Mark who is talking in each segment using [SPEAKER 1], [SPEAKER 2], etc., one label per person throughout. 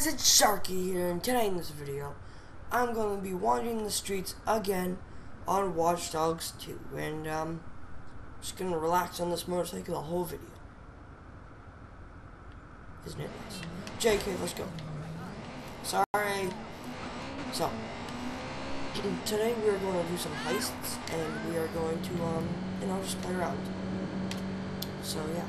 [SPEAKER 1] guys, it's Sharky here, and today in this video, I'm going to be wandering the streets again on Watch Dogs 2, and just going to relax on this motorcycle the whole video. Isn't it nice? JK, let's go. Sorry. So, today we're going to do some heists, and we are going to, just play around. So, yeah.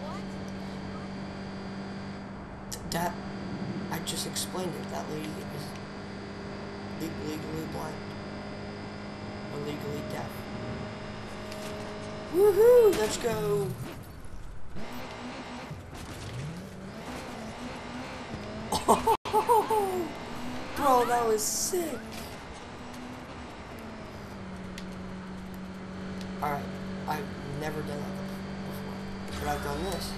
[SPEAKER 1] That, I just explained it. That lady is legally blind. Or legally deaf. Woohoo! Let's go! Oh, bro, that was sick! Alright, I've never done that before. But I've done this.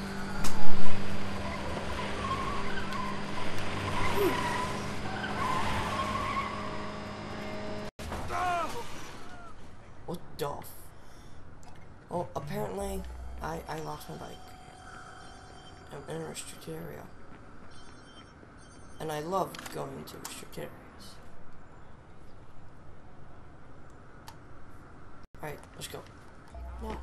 [SPEAKER 1] What the f... Oh, apparently, I lost my bike. I'm in a restricted area. And I love going to restricted areas. Alright, let's go. No.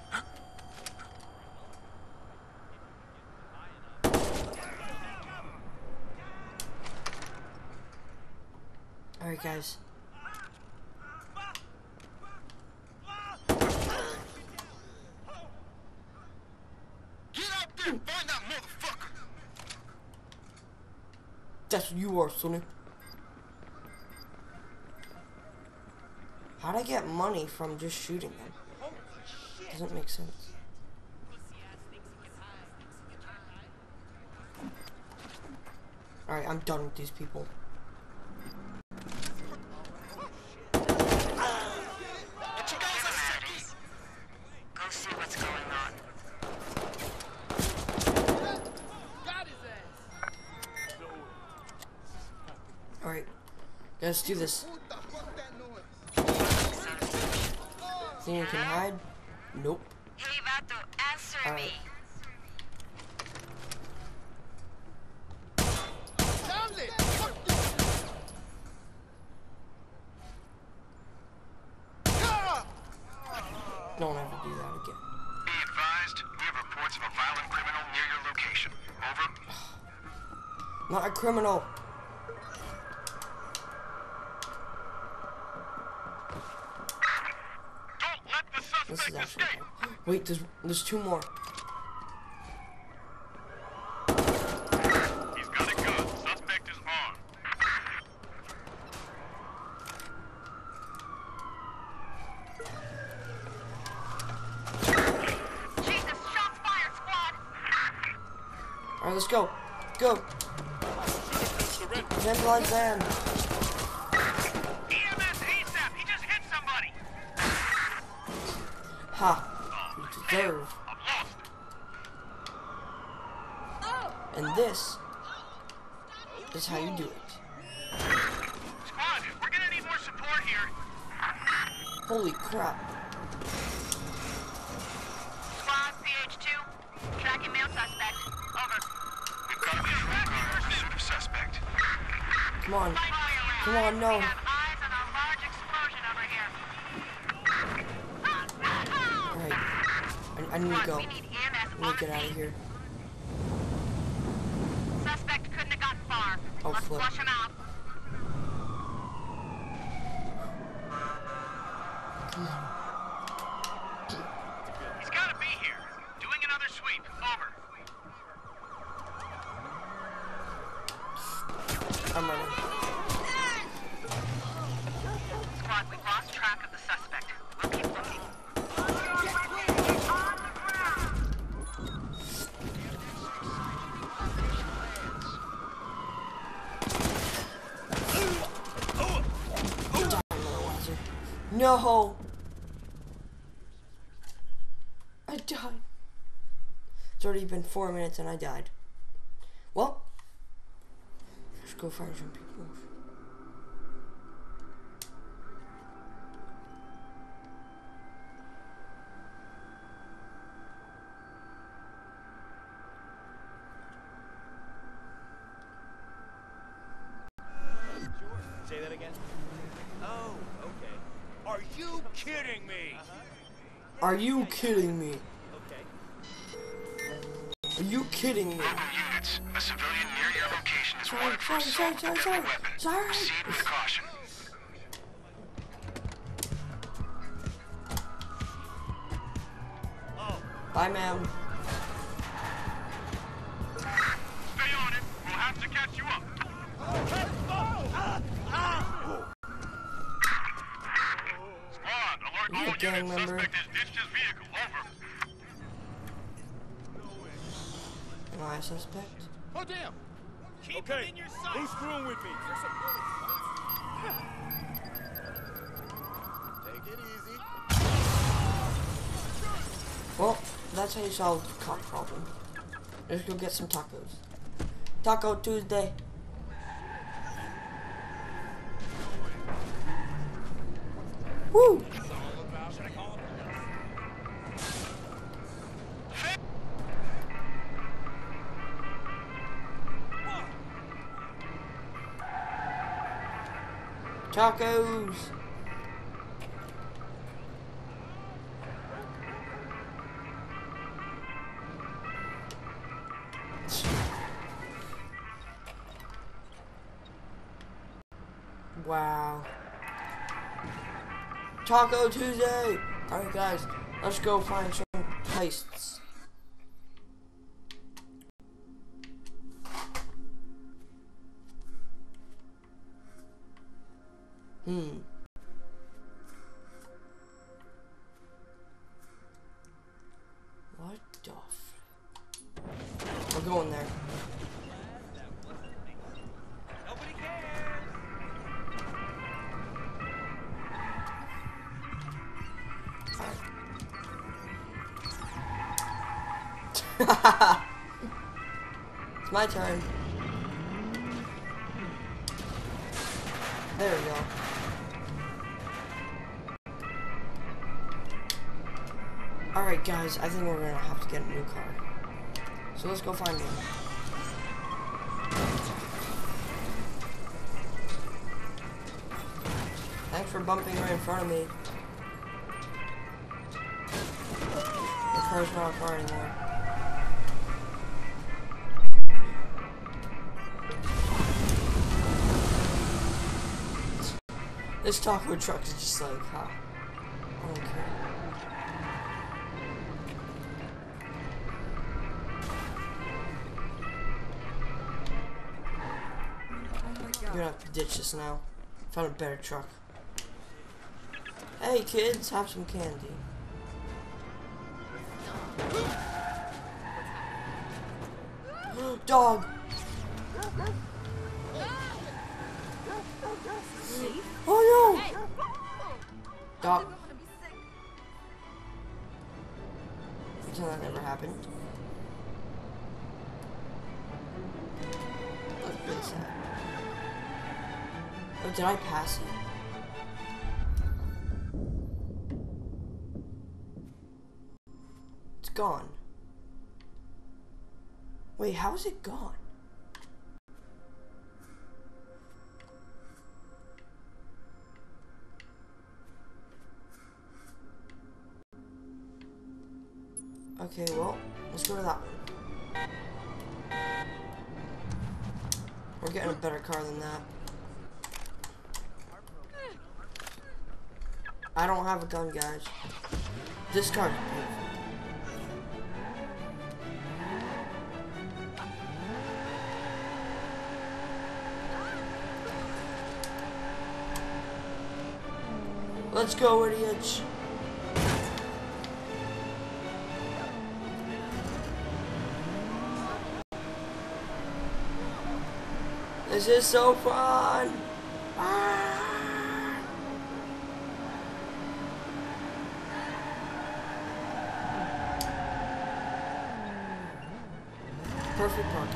[SPEAKER 1] Alright, guys.
[SPEAKER 2] Find that motherfucker!
[SPEAKER 1] That's what you are, Sonny. How'd I get money from just shooting them? Doesn't make sense. Alright, I'm done with these people.
[SPEAKER 3] Go see what's going on.
[SPEAKER 1] Alright, let's do this. Think you can hide? Nope.
[SPEAKER 3] Hey, Vato, answer me.
[SPEAKER 1] Don't ever do that again.
[SPEAKER 2] Be advised, we have reports of a violent criminal near your location. Over.
[SPEAKER 1] Not a criminal.
[SPEAKER 2] Don't let the
[SPEAKER 1] This is
[SPEAKER 2] suspect
[SPEAKER 1] actually
[SPEAKER 2] escape!
[SPEAKER 1] fun. Wait, there's two more.
[SPEAKER 2] He's got a gun. Suspect is armed.
[SPEAKER 3] Jesus, shots fired, squad!
[SPEAKER 1] Alright, let's go. Go. Vandalize them.
[SPEAKER 2] EMS ASAP! He just hit somebody!
[SPEAKER 1] Ha. You deserve.
[SPEAKER 2] I've lost.
[SPEAKER 1] And this is how you do it.
[SPEAKER 2] Squad, we're gonna need more support here.
[SPEAKER 1] Holy crap.
[SPEAKER 3] Squad, PH2, tracking male suspect. Over.
[SPEAKER 2] We've got a visual car in pursuit of suspect.
[SPEAKER 1] Come on.
[SPEAKER 3] Fight while you're
[SPEAKER 1] Come
[SPEAKER 3] around.
[SPEAKER 1] on, no.
[SPEAKER 3] We have eyes on a large explosion over here.
[SPEAKER 1] Alright. I need to go.
[SPEAKER 3] We need EMS
[SPEAKER 1] I need to get out of here.
[SPEAKER 3] Suspect couldn't have gotten far.
[SPEAKER 1] Oh,
[SPEAKER 3] Let's
[SPEAKER 1] flip.
[SPEAKER 3] flush him out.
[SPEAKER 1] Come on.
[SPEAKER 2] He's gotta be here. Doing another sweep. Over.
[SPEAKER 1] I'm running.
[SPEAKER 3] Squad, we've lost track of the suspect. We'll keep looking.
[SPEAKER 1] No! I died. It's already been 4 minutes and I died. Well, let's go find some people.
[SPEAKER 4] again? Oh, okay.
[SPEAKER 2] Are you kidding me?
[SPEAKER 1] Are you kidding me?
[SPEAKER 4] Okay.
[SPEAKER 1] Are you kidding me?
[SPEAKER 2] Local units, a civilian near your location is
[SPEAKER 1] Sorry,
[SPEAKER 2] wanted for assault with a deadly weapon.
[SPEAKER 1] sorry.
[SPEAKER 2] Proceed with caution.
[SPEAKER 1] Bye, ma'am.
[SPEAKER 2] Stay on it. We'll have to catch you up. Squad, alert
[SPEAKER 1] You a
[SPEAKER 2] all
[SPEAKER 1] gang
[SPEAKER 2] units.
[SPEAKER 1] member?
[SPEAKER 2] Suspect has ditched his vehicle. Over.
[SPEAKER 1] Am I a suspect?
[SPEAKER 4] Oh, damn! Keep
[SPEAKER 2] Okay,
[SPEAKER 4] it in your sights!
[SPEAKER 2] who's screwing with me?
[SPEAKER 4] Take it easy.
[SPEAKER 1] Well, that's how you solve the cop problem. Let's go get some tacos. Taco Tuesday. Woo! Tacos! Wow. Taco Tuesday! Alright guys, let's go find some heists. What the We're going there.
[SPEAKER 4] Nobody cares!
[SPEAKER 1] It's my turn. There we go. Alright guys, I think we're gonna have to get a new car. So let's go find one. Thanks for bumping right in front of me. The car's not a car anymore. This taco truck is just like, huh? I don't care. You're gonna have to ditch this now. Found a better truck. Hey kids, have some candy. Dog! Oh no! Dog. Pretend that never happened. That's really sad. Oh, did I pass you? It's gone. Wait, how is it gone? Okay, well, let's go to that one. We're getting a better car than that. I don't have a gun, guys. This car is beautiful. Let's go, idiots. This is so fun. Ah. Perfect parking.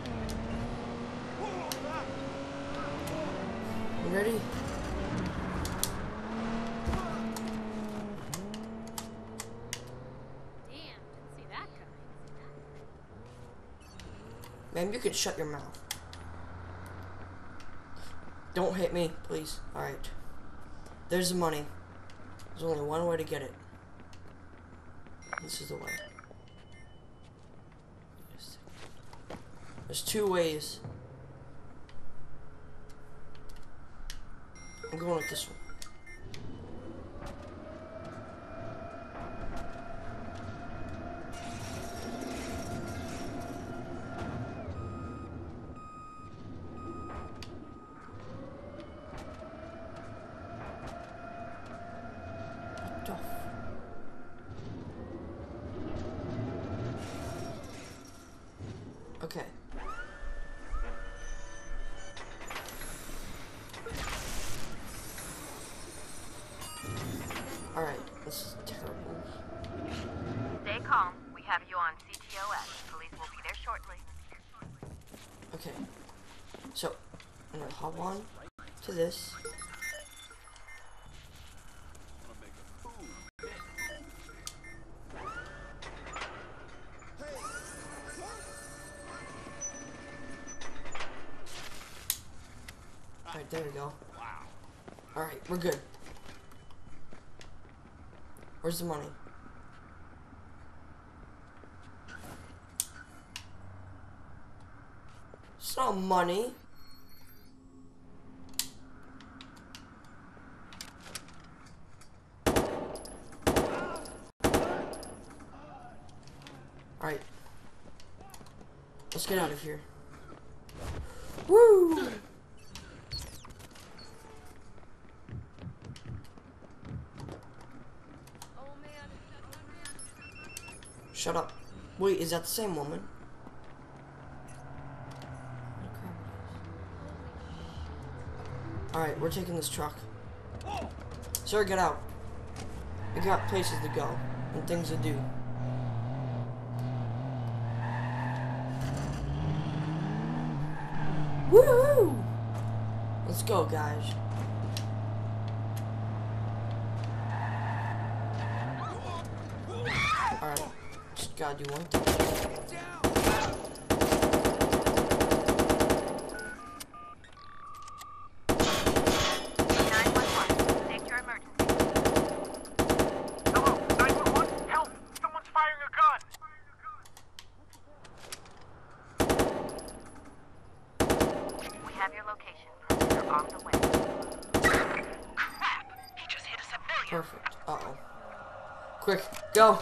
[SPEAKER 1] You ready?
[SPEAKER 5] Damn, didn't see that coming.
[SPEAKER 1] Man, you can shut your mouth. Don't hit me, please. Alright. There's the money. There's only one way to get it. This is the way. There's two ways. I'm going with this one. Okay. Alright, this is terrible.
[SPEAKER 3] Stay calm. We have you on CTOS. Police will be there shortly.
[SPEAKER 1] Okay. So, I'm gonna hop on to this. Alright, there we go. Alright, we're good. Where's the money? It's not money. Alright. Let's get out of here. Woo! Shut up. Wait, is that the same woman? Alright, we're taking this truck. Sir, get out. We got places to go and things to do. Woohoo! Let's go, guys. Alright. Just gotta do one thing.
[SPEAKER 3] 911. State your emergency.
[SPEAKER 2] Hello, 911? Help! Someone's firing a gun!
[SPEAKER 3] We have your location. You're on the way. Crap! He just hit a civilian.
[SPEAKER 1] Perfect. Uh-oh. Quick, go!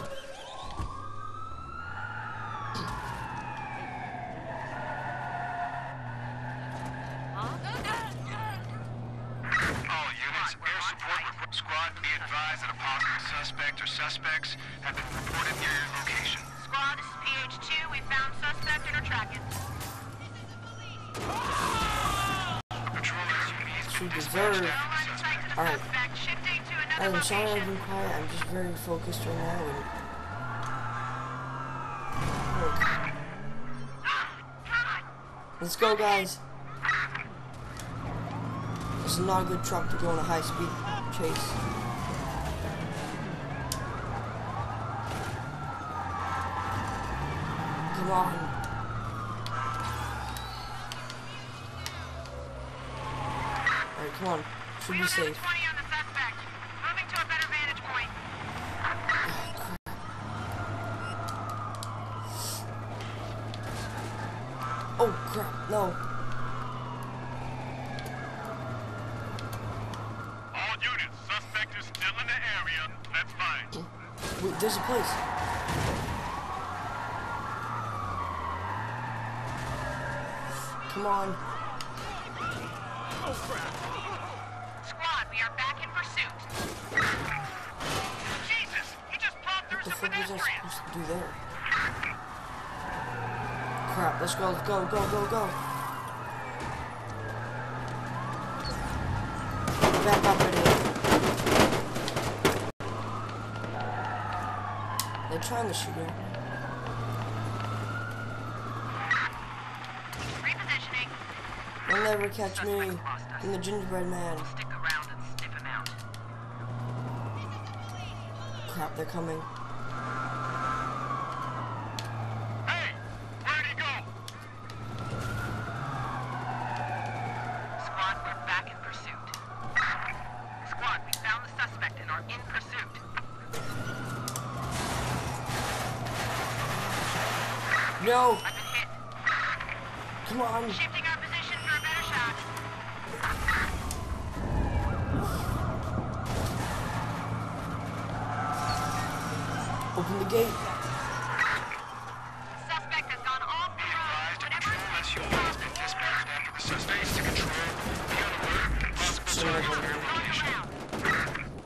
[SPEAKER 2] All units, air support squad, be advised that a possible suspect or suspects have been reported near your location.
[SPEAKER 3] Squad, this is PH2. We found suspect and are tracking.
[SPEAKER 2] Patrollers, you need
[SPEAKER 1] She
[SPEAKER 2] to
[SPEAKER 1] deserves. Alright.
[SPEAKER 3] Suspect shifting to
[SPEAKER 1] I'm
[SPEAKER 3] another
[SPEAKER 1] sorry I've
[SPEAKER 3] location.
[SPEAKER 1] been quiet. I'm just very focused right now. Let's go, guys. This is not a good truck to go on a high-speed chase. Come on. Alright, come on. Should be safe.
[SPEAKER 3] 20 on the suspect. Moving to a better vantage point.
[SPEAKER 1] Oh, crap. No.
[SPEAKER 2] All units, suspect is still in the area. That's fine.
[SPEAKER 1] Wait, there's a place. Come on.
[SPEAKER 3] Squad, we are back in pursuit.
[SPEAKER 2] Jesus! He just plowed through
[SPEAKER 1] What the
[SPEAKER 2] some
[SPEAKER 1] fuck was I
[SPEAKER 2] pedestrians!
[SPEAKER 1] supposed to do there? Crap, let's go, go, go, go, go. Back up right here. They're trying to shoot him.
[SPEAKER 3] Repositioning.
[SPEAKER 1] They'll never catch me. I'm the gingerbread man.
[SPEAKER 3] Stick around and sniff him out.
[SPEAKER 1] Crap, they're coming.
[SPEAKER 2] Hey! Where'd he go?
[SPEAKER 3] Squad, we're back
[SPEAKER 1] no.
[SPEAKER 3] I've been hit.
[SPEAKER 1] Come on.
[SPEAKER 3] Shifting our position for a better shot.
[SPEAKER 1] Open the gate.
[SPEAKER 3] Suspect has gone off the road. Whatever
[SPEAKER 2] Unless you have been dispatched after the suspects to control. Be on alert. Possible targets for your
[SPEAKER 3] going
[SPEAKER 2] location.
[SPEAKER 3] around.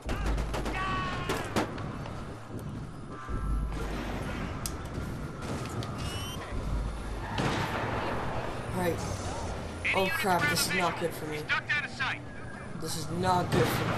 [SPEAKER 1] Right. Oh crap, this is not good for me.
[SPEAKER 2] Ducked out of sight.
[SPEAKER 1] This is not good for me.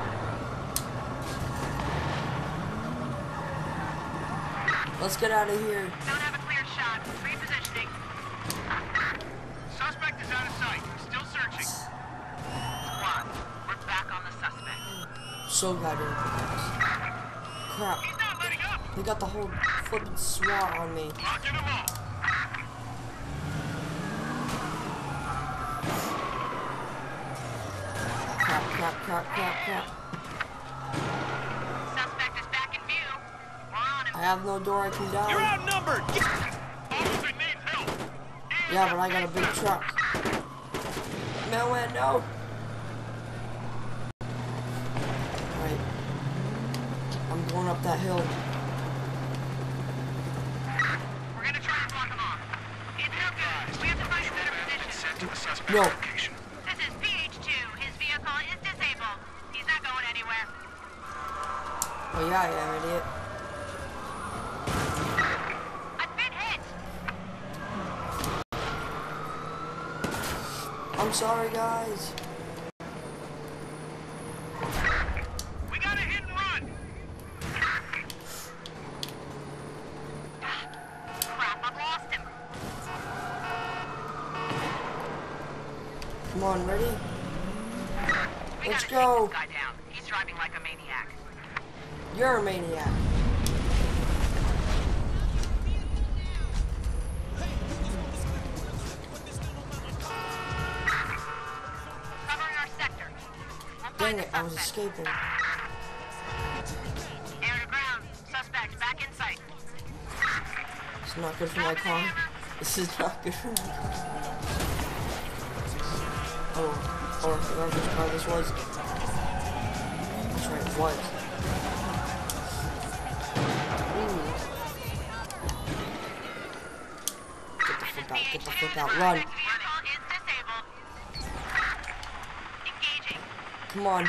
[SPEAKER 1] Let's get out of here.
[SPEAKER 3] Don't have a clear shot. Repositioning.
[SPEAKER 2] Suspect is out of sight. Still searching.
[SPEAKER 3] Squad, we're back on the suspect.
[SPEAKER 1] So goddamn fast. Crap.
[SPEAKER 2] He's not letting up.
[SPEAKER 1] They got the whole flippin' SWAT on me.
[SPEAKER 2] Locking them all.
[SPEAKER 1] Crap, crap, crap, crap, crap.
[SPEAKER 3] Suspect is back in view. We're on him.
[SPEAKER 1] I have no door I can
[SPEAKER 4] You're
[SPEAKER 1] down.
[SPEAKER 4] outnumbered!
[SPEAKER 2] Officer needs help.
[SPEAKER 1] Yeah, but I got a big truck. Man, no. Right. I'm going up that hill.
[SPEAKER 3] We're gonna try and block him off. It's no good. We have to find a better position.
[SPEAKER 2] Sent to the suspect's
[SPEAKER 1] No.
[SPEAKER 2] location.
[SPEAKER 3] This is PH2. His vehicle is disabled. He's not going anywhere.
[SPEAKER 1] Oh yeah, I am, idiot.
[SPEAKER 3] I've been hit.
[SPEAKER 1] I'm sorry, guys.
[SPEAKER 2] We got a hit and run.
[SPEAKER 3] Crap, I've lost him.
[SPEAKER 1] Come on, ready?
[SPEAKER 3] We
[SPEAKER 1] Let's
[SPEAKER 3] gotta
[SPEAKER 1] go.
[SPEAKER 3] take this guy down. He's driving like a maniac.
[SPEAKER 1] You're a maniac.
[SPEAKER 3] Covering our sector. We'll
[SPEAKER 1] Dang
[SPEAKER 3] find
[SPEAKER 1] it,
[SPEAKER 3] the
[SPEAKER 1] I was
[SPEAKER 3] suspect.
[SPEAKER 1] escaping.
[SPEAKER 3] Air to ground. Suspect back in sight.
[SPEAKER 1] It's not good for my car. This is not good for my car. Oh, or whatever which car this was. That's right, it was. Ooh. Get the flip out, get the flip out, run.
[SPEAKER 3] Suspect's vehicle is disabled. Engaging.
[SPEAKER 1] Come on.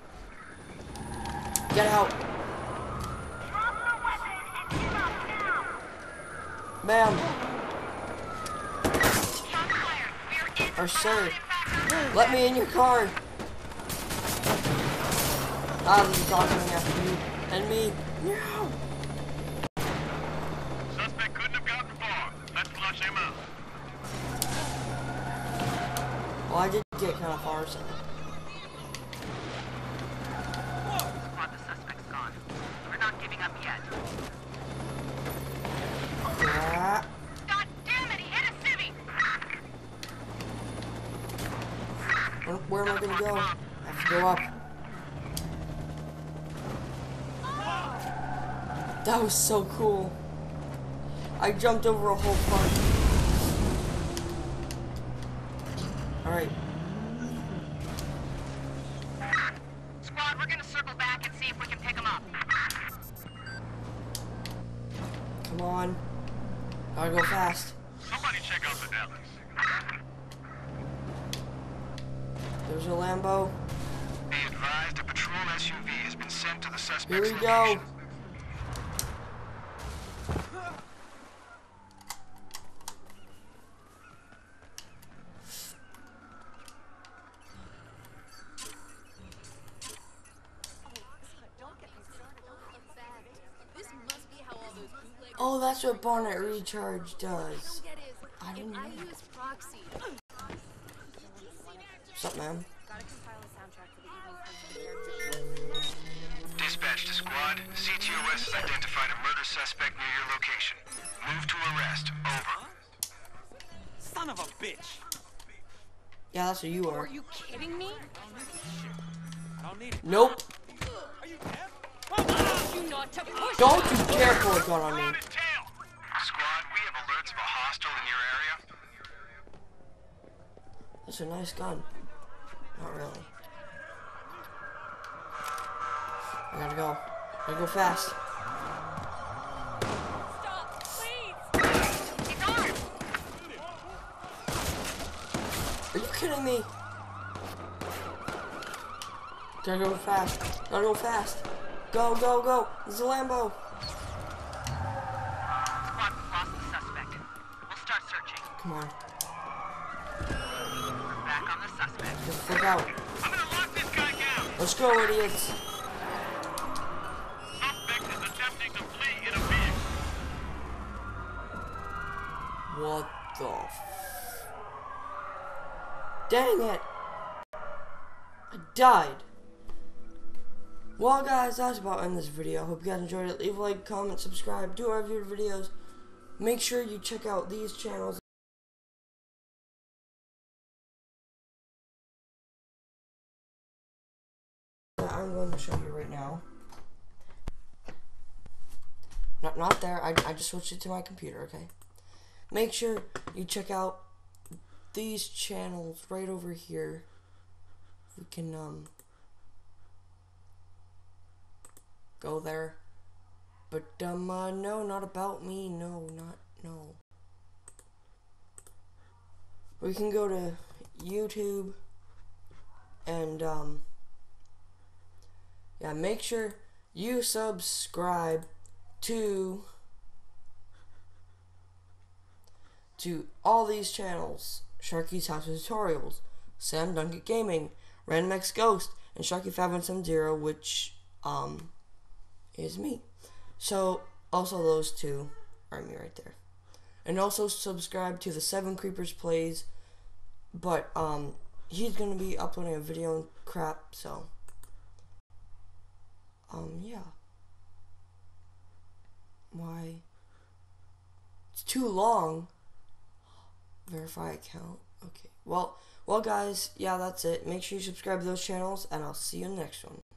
[SPEAKER 1] Get out.
[SPEAKER 3] Drop the weapon and get up now.
[SPEAKER 1] Bam.
[SPEAKER 3] Shots fired. We're in.
[SPEAKER 1] Or sir.
[SPEAKER 3] Impact.
[SPEAKER 1] Let me in your car. Ah, this is talking after you and me. No.
[SPEAKER 2] Suspect couldn't have gotten far. Let's flush him out.
[SPEAKER 1] Well, I did get kind of far, so.
[SPEAKER 3] Squad, the suspect's gone. We're not giving up yet.
[SPEAKER 1] Crap.
[SPEAKER 3] God damn it, he hit a civvy!
[SPEAKER 1] Where am I gonna go? I have to go up. That was so cool. I jumped over a whole park. Alright.
[SPEAKER 3] Squad, we're gonna circle back and see if we can pick him up.
[SPEAKER 1] Come on. Gotta go fast.
[SPEAKER 2] Somebody check out the Dallas.
[SPEAKER 1] There's a Lambo.
[SPEAKER 2] Be advised, a patrol SUV has been sent to the suspect's
[SPEAKER 1] Here we
[SPEAKER 2] location.
[SPEAKER 1] go.
[SPEAKER 5] This must be how all those bootleggers
[SPEAKER 1] Oh, that's what Bonnet Recharge does.
[SPEAKER 5] get is.
[SPEAKER 1] I didn't know.
[SPEAKER 5] I use Proxy.
[SPEAKER 1] What's up, man?
[SPEAKER 5] Gotta compile a soundtrack for the evening presentation.
[SPEAKER 2] Dispatch to squad. CTOS has identified a murder suspect near your location. Move to arrest. Over.
[SPEAKER 4] Son of a bitch!
[SPEAKER 1] Yeah, that's what you are.
[SPEAKER 5] Are you kidding me?
[SPEAKER 4] I don't need it.
[SPEAKER 1] Nope.
[SPEAKER 4] Are you deaf?
[SPEAKER 5] You not to push.
[SPEAKER 1] Don't you dare pull a gun on
[SPEAKER 2] We're
[SPEAKER 1] me.
[SPEAKER 2] on his tail. Squad, we have alerts of a
[SPEAKER 1] That's a nice gun. Not really. I gotta go. Gotta go fast.
[SPEAKER 5] Stop, please!
[SPEAKER 3] He's armed!
[SPEAKER 1] Are you kidding me? Gotta go fast. Gotta go fast. Go, go, go. There's a Lambo.
[SPEAKER 3] Squad, we've lost the suspect. We'll start searching.
[SPEAKER 1] Come on.
[SPEAKER 3] We're back on the suspect.
[SPEAKER 1] Just look out.
[SPEAKER 2] I'm gonna lock this guy down.
[SPEAKER 1] Let's go, idiots.
[SPEAKER 2] Suspect is attempting to flee in a vehicle.
[SPEAKER 1] What the Dang it. I died. Well, guys, that's about in this video. Hope you guys enjoyed it. Leave a like, comment, subscribe, do our viewer videos. Make sure you check out these channels. That I'm going to show you right now. Not there. I just switched it to my computer. Okay. Make sure you check out these channels right over here. We can go there. But no, not about me. No. We can go to YouTube and yeah, make sure you subscribe to all these channels: Sharky's House of Tutorials, Sam Dunkett Gaming, RandomX Ghost, and Sharky5170, which is me. So also those two are me right there. And also subscribe to the 7 Creepers Plays, but he's gonna be uploading a video and crap, so yeah. Why? It's too long. Verify account. Okay. Well, guys, yeah, that's it. Make sure you subscribe to those channels, and I'll see you in the next one.